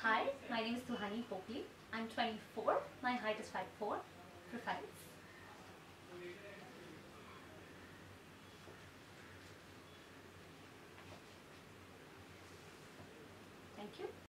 Hi, my name is Tuhani Pokli. I'm 24. My height is 5'4", precise. Thank you.